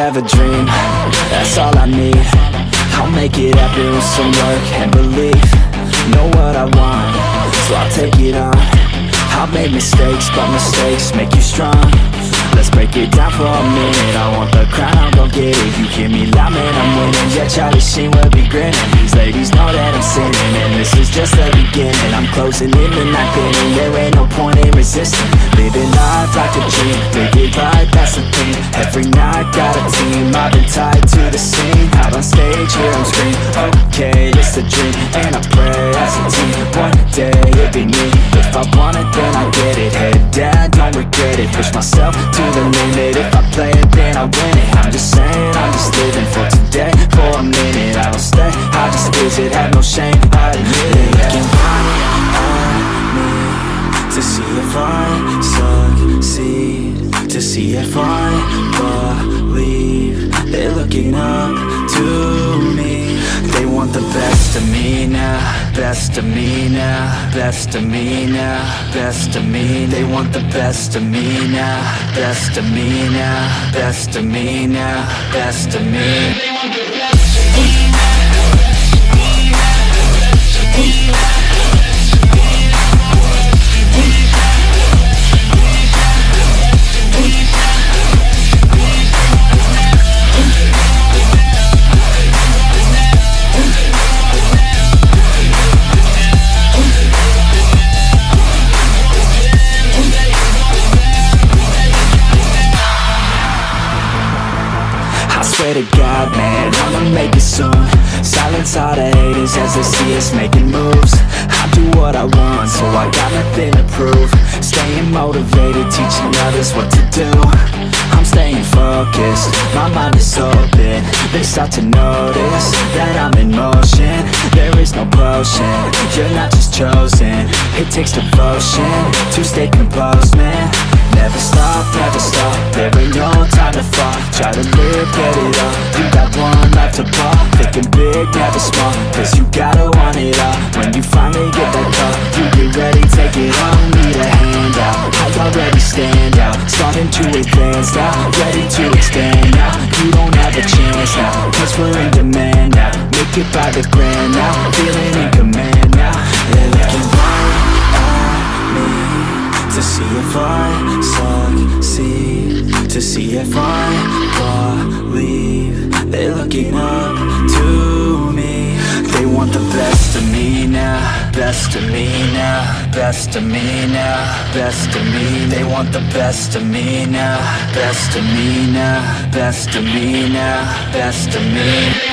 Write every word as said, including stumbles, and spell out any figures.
have a dream, that's all I need. I'll make it happen with some work and belief. Know what I want, so I'll take it on. I've made mistakes, but mistakes make you strong. Let's break it down for a minute. I want the crown, I'll go get it. You hear me loud, man, I'm winning. Yeah, Charlie Sheen will be grinning. These ladies know that I'm sinning, and this is just the beginning. I'm closing in the night inning. There ain't no point in resisting. Living life like a dream, live it right, that's the thing. Every night, got a team, I've been tied to the scene. Out on stage, here I'm screaming. Okay, it's a dream, and I pray as a team. One day, it'll be me. If I want it, then I get it. Head down, don't regret it. Push myself to the limit. If I play it, then I win it. I'm just saying, I'm just living for today. For a minute, I don't stay, I just visit. Have no shame, I admit it. Looking right at me to see if I succeed, to see if I believe. They're looking up to me. They want the best of me now, best of me now, best of me now, best of me. They want the best of me now, best of me now, best of me now, best of me. They want the best of me now. Swear to God, man, I'ma make it soon. Silence all the haters as they see us making moves. I do what I want, so I got nothing to prove. Staying motivated, teaching others what to do. I'm staying focused, my mind is open. They start to notice that I'm in motion. There is no potion, you're not just chosen. It takes devotion to stay composed, man. Never stop, never stop, there ain't no time to fall. Try to live, get it up, you got one life to pop. Thinking big, never small, cause you gotta want it all. When you finally get that call, you get ready, take it on. Need a hand out, I already stand out. Starting to advance now, ready to expand now. You don't have a chance now, cause we're in demand now. Make it by the grand now, feeling in command now. They're looking right at me to see if I succeed, to see if I believe. They're looking up to me. They want the best of me now, best of me now, best of me now, best of me. They want the best of me now, best of me now, best of me now, best of me.